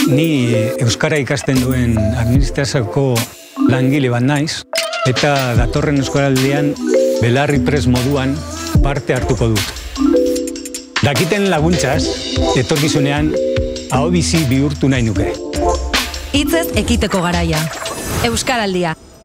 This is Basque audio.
Ni euskara ikasten duen administrazioko langile bat naiz, eta datorren euskaraldian belarri prest moduan parte hartuko dut. Dakiten laguntzaz, etorkizunean ahobizi bihurtu nahi nuke. Hitzez ekiteko garaia. Euskaraldia.